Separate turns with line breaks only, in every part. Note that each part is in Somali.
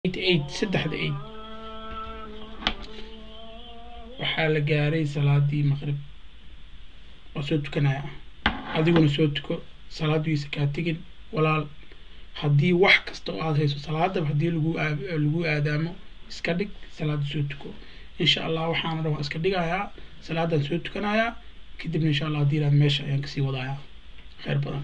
saddexda eid waxaa la gaaray salaadii maqrib oo soo tukanaya adiguna soo tuko salaadiisa ka tagin walaal haddii wax kasta oo aad hayso salaada haddii lagu aadaamo iska dhig salaad soo tuko insha Allah waxaan rabaa iska dhigayaa salaadan soo tukanaya kadib insha Allah diiran meesha ayaan kasii wadayaa khayr badan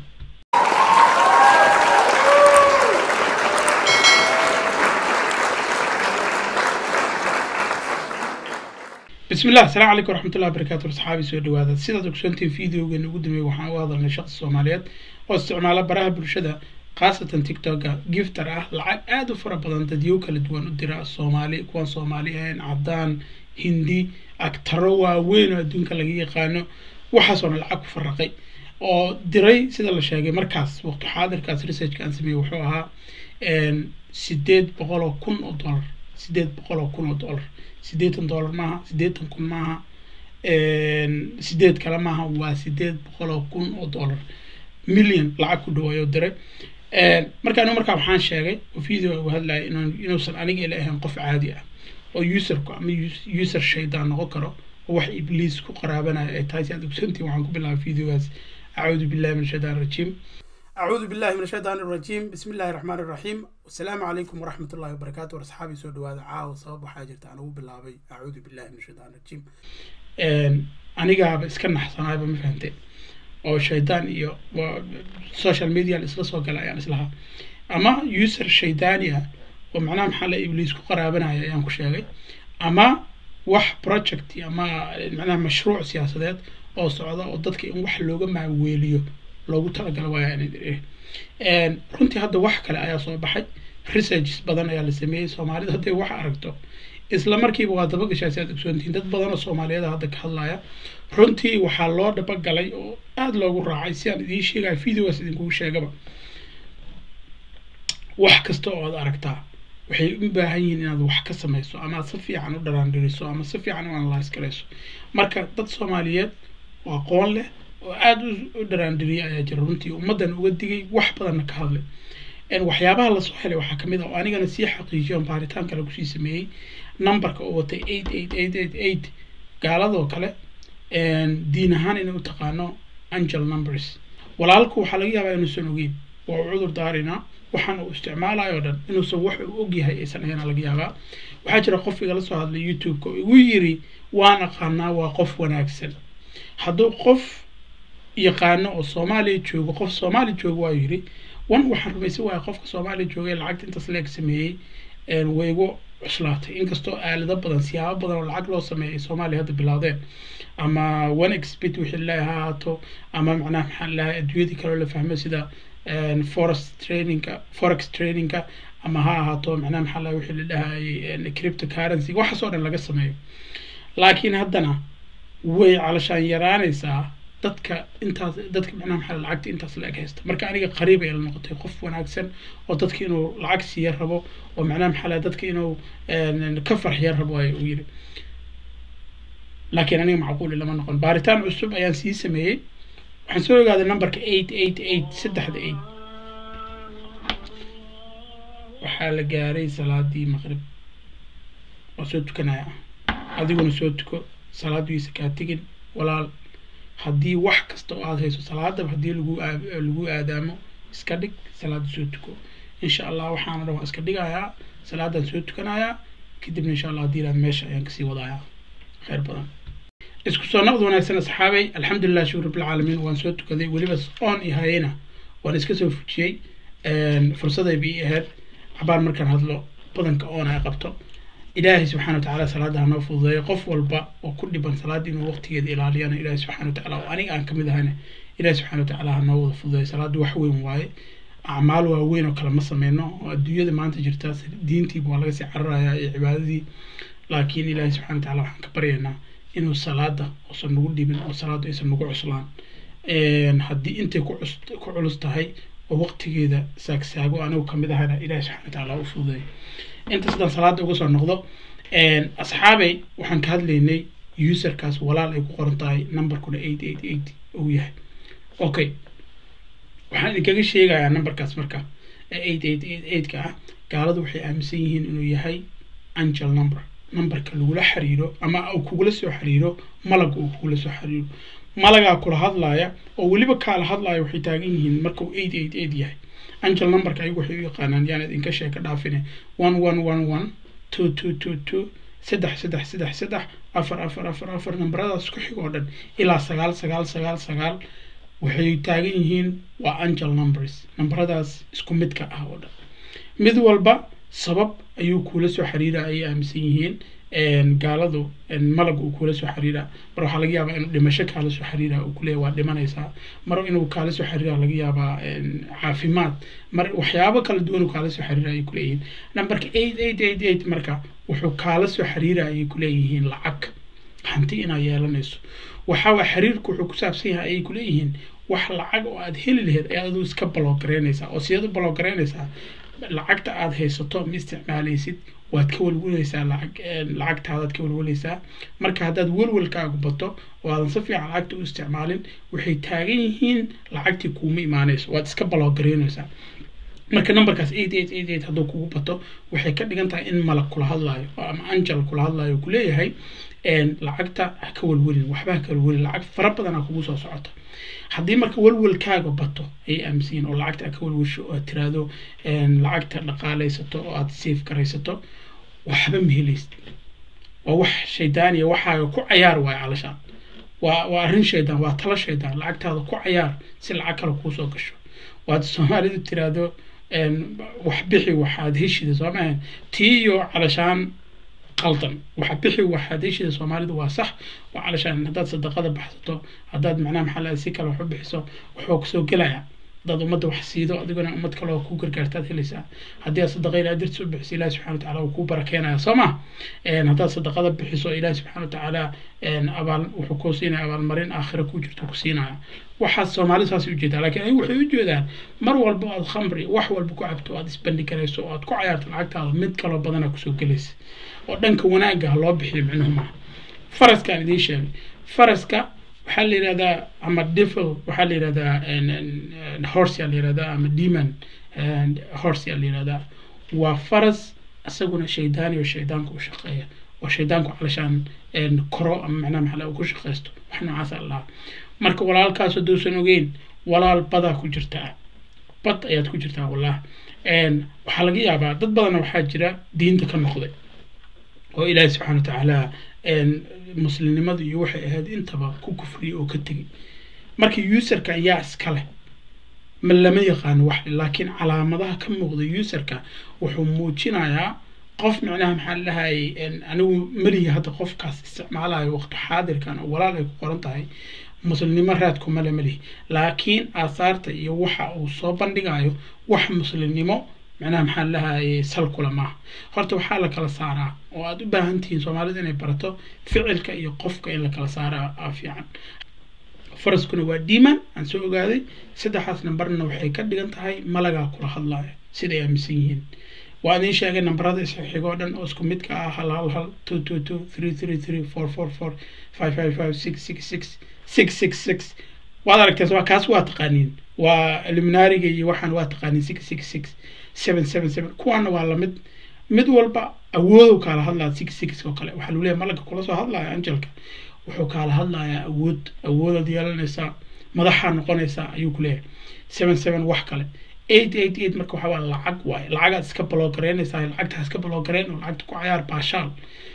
بسم الله السلام عليكم ورحمة الله وبركاته أصحابي سودو هذا سيدة كسنتين فيديو جن قدمي وحنا وهذا الشخص الصوماليات واستعمال براها بالشدة خاصة تيك توك جفتر لعب آدو فربضان تديوك لدوان الدراء الصومالي كون صوماليين عدان هندي أكتروا وين الدنيا اللي يقانو وحصل العقب فرقي أو دري سيدة الشيء مركز وقت حاضر كاس ريسيرش كان سمي وحوها سديد بقولوا كون $1 سديد بقولوا كون $1 $8 معها $8 معها سديد كلام معها وسديد بقولوا كون $1 مليون لعك دوا يودره مركانو مركب حان شيء وفيديو وهلا إنه صار أنا إلى هم قف عادية أو يوسر شيطان غكره وح إبليس كقرابنا تايسي عندك سنتي وعنكم بالله فيديو أعوذ بالله من الشيطان الرجيم أعوذ بالله من الشيطان الرجيم بسم الله الرحمن الرحيم والسلام عليكم ورحمة الله وبركاته ورصحابي سودو هذا عاو صوب حاجة أنا بالله بي أعوذ بالله من الشيطان الرجيم أنا جاب إسكن حسن هاي بمفهمتين أو الشيطان إيو والسوشيال ميديا الإسلاس وقلا يعني إسلها أما يوسر الشيطانية ومعناه محل إبليس كقرابنا يعني كشيء أما وح بروجكت أما معناه مشروع سياسات أو صعدة أو ضدك إن وح لوجا مع ويليو لوجو ترى قالوا يعني إيه runtii hadda wax kale ayaa soo baxay research badan ayaa la sameeyay Soomaalida hadda wax aragto isla markiiba waa daba gashay si aad ogsoontiin dad badan oo Soomaaliyeed hadda ka hadlaya runtii waxa loo daba galay oo aad loogu raacay si aan idin sheegay videogaas idin kugu sheegaba wax kasta oo aad aragtaa waxay u baahan yihiin inaad wax ka samayso ama si fiican u dharaandiriso ama si fiican u analyze gareyso marka dad Soomaaliyeed waa qoon leh aad u dharaandiriya ayaa jira runtii ummadan uga digay wax badan ka hadlay waxyaabaha la soo helay waxa kamid ah anigana si xaqiijiyo baaritaanka lagu sii sameeyay numberka oo watay 88888 gaaladoo kale diin ahaan inuu taqaano angel numbers walaalku waxa laga yaabaa inuu soo ogeyn oo cudur daarina waxaan uu isticmaalayo dhan inuu soo wax uu og yahay aysan ahayn laga yaabaa waxa jira qof iga la soo hadlay YouTube-ka uu yiri waan aqaanaa waa qof wanaagsan hadduu qof yaqaano oo Soomaaliya joogo qof Soomaali joogo waa yiri waxaan rumaysan waa qofka Soomaali jooga lacagta inta sleek sameeyay waygo cuslaatay inkastoo aalada badan siyaabo badan oo lacag loo sameeyay Soomaaliya hadda bilaadeen ama 1xbit wixii la ahaato ama macnaha maxaa la adduunyada kale la fahmo sida forex trading ama ha ahaato macnaha maxaa la wixii la dhahay cryptocurrency waxa soo dhan laga sameeyo laakiin haddana way calashaan yaraanaysaa dadka macnaha maxaa lacagta intaas la haysta marka aniga qariib ay la noqotay qof wanaagsan oo dadka inuu lacag siiyo rabo oo macnaha maxaa dadka inuu ka farxiyo rabo ay u yiri laakiin aniga macquul lama noqon baaritaan cusub ayaan sii sameeyay waxaan soo ogaaday numberka 888 waxaa la gaaray salaadii maqrib oo soo tukanaya adiguna soo tuko salaadiisa ka tagin walaal haddii wax kasta oo aad hayso salaada haddii lagu aadaamo iska dhig salaad soo tuko insha Allah waxaan rabaa iska dhigayaa salaadan soo tukanaya kadib insha Allah diiran meesha ayaan kasii wadayaa khayr badan isku soo noqdo wanaagsan asxaabay alxamdulillah shukr rabbil caalamiin waan soo tukaday waliba on ihayna waan iska soo fujiyay fursaday bi ahayd xabaar markaan hadlo badanka on ay qabto إلهي سبحانه وتعالى صلاة نوفل ذي قف والباء وكل بن صلاة إنه وقت يد إلهينا إلهي سبحانه وتعالى وأنا أنكم ذا هنا إلهي سبحانه وتعالى نوفل ذي صلاة وحوي مواي أعمال وين وكلام مصر منه والدنيا ما أنت جرتاس دينتي بوالله سعرة يا عبادي لكن إلهي سبحانه وتعالى كبرينا إنه الصلاة وصل نقول دي من الصلاة يصير نقول عسلان حدي أنت كعلست هاي ووقت كذا ساق وأنا وكم ذا هنا إلهي سبحانه وتعالى وفل ذي أنت سدان صلاة وقصر نقضه أصحابي وحن كهذليني يوسر كاس ولا لا يكون قرنتاي نمبر كله 888 وياه أوكي وحن كذا شيء جاي نمبر كاس مركا 888 كا gaaladu waxay aaminsan yihiin inuu yahay angel numberka lagula xiriiro ama uu kugula soo xiriiro malag uu kugula soo xiriiro malagaa kula hadlaaya oo weliba kaala hadlaaya waxay taagan yihiin marka uu 888 yahay angel numberka ayagu waxay u yaqaanaan yaan idinka sheeka dhaafine 1111 2222 3 4 nambaradaas ku xigoo dhan ilaa 9 waxay taagan yihiin waa angel numbers nambaradaas isku midka ah oo dhan mid walba sabab ayuu kula soo xiriira ay aaminsan yihiin gaaladu malag uu kula soo xiriira mar waxa laga yaabaa inuu dhimasho kala soo xiriira uu kuleeyahay waa dhimanaysaa mar inuu kala soo xiriira laga yaabaa caafimaad mar waxyaabo kala duwan uu kala soo xiriira ay kuleeyihiin numberka 8888 marka wuxuu kala soo xiriira ay kuleeyihiin lacag hanti inay yeelanayso waxa waa xiriirku wuxuu ku saabsan yahay ay kuleeyihiin wax lacag oo aad heli lahayd ayaad iska block gareynaysaa oo siyada block gareynaysaa lacagta aad haysato ma isticmaalaysid waad ka walwalaysaa lacagtaadaad ka walwalaysaa marka haddaad walwalkaagu bato oo aadan si fiican lacagta u isticmaalin waxay taagan yihiin lacagtii kuuma imaanayso waad iska block gareynaysaa marka numberkaas 8888 hadduu kugu bato waxay ka dhigan tahay in malag kula hadlaayo ama angel kula hadlaayo ku leeyahay lacagta ha ka walwalin waxba ha ka walwalin lacag fara badan ha kugu soo socota haddii marka walwalkaaga bato ay aaminsan oo lacagta ka walwasho oo tiraado lacagta dhaqaalaysato oo aad safe garaysato waxba ma helaysid waa wax shaydaaniya waxaaga ku cayaar waay calashaan waa arrin shaydaan waa tala shaydaan lacagtaada ku cayaar si lacag kale kuu soo gasho waad Soomaalidu tiraado wax bixi waxaad heshida Soomaaliya tiyo calashaan qaldan waxa bixi waxaad heshida Soomaalidu waa sax waa calashaan hadaad sadaqada baxsato hadaad macnaha maxaa si kale wax u bixiso wuxuu kusoo galaya dad umada wax siido adiguna umad kale oo ku gargaartaad helaysaa haddii aad sadaqada ilaahay dirtiisa u bixiso ilaahay subxaanahu wa tacaala uu ku barakeenaya sooma haddaad sadaqada bixiso ilaahay subxaanahu wa tacaala abaal wuxuu ku siinaya abaalmarin aakhira ku jirto ku siinaya waxaad Soomaalidu saas u jeedaa laakiin ay waxay u jeedaan mar walba aad khamri wax walba ku cabto aad isbandhig garayso oo aad ku cayaarto lacagtaada mid kale badan ku soo galaysa oo dhanka wanaaga loo bixiyo micnuhu ma faraska idin sheegay faraska waxaa la yiraahdaa ama devil waxaa la yiraahdaa horse la yiraahdaa ama demon and horse la yiraahdaa waa faras asaguna shaydaani oo shaydaanku u shaqeeya oo shaydaanku calashaan koro ama macnaha maxaa ku shaqeysto wax noocaas Allah marka walaalkaas doosan ogeyn walaal bada ku jirta bad ayaad ku jirtaa wallaah waxa laga yaabaa dad badan waxa jira diinta ka noqday oo ilaahay subxaanahu wa tacaala muslimnimadu iyo waxay ahayd intaba ku kufriyo oo ka tagay markii userka ayaa iska leh ma lama yaqaan wax laakiin calaamadaha ka muuqda userka wuxuu muujinayaa qof macnaha maxaa lahaay anigu mariya hadda qofkaas isticmaalayo waqti xaadirkan oo walaal ay ku qoran tahay muslimnimo raad kuma lamali laakiin aasaarta iyo waxa uu soo bandhigayo wax muslimnimo macnaha maxaa lahaay sal kula ma horta waxa la kala saaraa oo aad u baahan tihiin Soomaalidu inay barato ficilka iyo qofka in la kala saaraa fiican faraskuna waa demon aan soo ogaaday saddexaas nambarna waxay ka dhigan tahay malaga kula hadlayo sida ay aaminsan yihiin waan in sheegay nambarada isxigoo dhan oo isku midka ah 222 333 444 555 666 waad aragtay waa kaas waa taqaaniin waa eliminaariga iyo waxaan waa taqaaniin 666 777 kuwana waa la mid walba awood kala hadlaa 66 oo kale waxa lagu leeyahay malaga kula soo hadlaya angelka wuxuu kala hadlayaa awood yeelanaysa madaxa noqonaysa ayuu ku leeyahay 77 wax kale 888 marka waxa waa lacag waay lacag iska block gareynaysa lacagta iska block gareyn oo lacagta ku ciyaar baashaal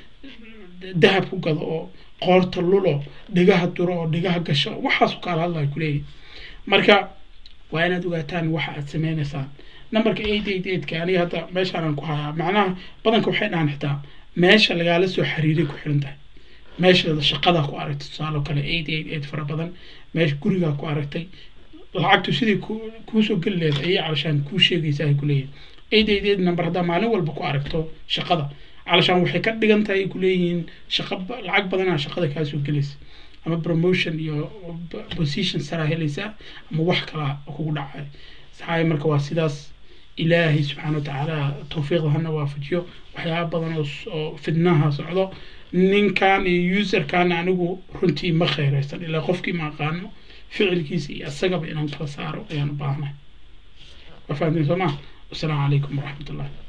dahab ku gado oo qoorta lulo dhigaha duro oo dhigaha gasho waxaas kala hadlay ku leeyahay marka waa inaad ogaataan waxa aad sameynaysaa numberka 888 ka aniga hadda meeshaan ku hayaa macnaha badanka waxay dhahan xitaa meesha laga soo xiriiray ku xirantahay meesha shaqada ku aragtay tusaale kale 888 fara badan meesha guriga ku aragtay lacagtu sidii ku soo galeed ay calashaan ku sheegaysaa ay ku leeyihiin 888 number hada maalin walba ku aragto shaqada calashaan waxay ka dhigan tahay ku leeyihiin shaqo lacag badan shaqada ka soo galaysa ama promotion iyo position sara helaysa ama wax kala kugu dhacay saxay marka waa sidaas ilaahi subhanahu wa ta'ala tawfiiq hana waafajiyo waxyaabo badan oo fidnaha socdo ninkan iyo user kan anigu runtii ma khayraysan ilaa qofkii ma aqaano ficilkiisa iyo asagaba inaan kala saaro ayaan u baahnahay wafaadin soma assalamu alaykum wa rahmatullahi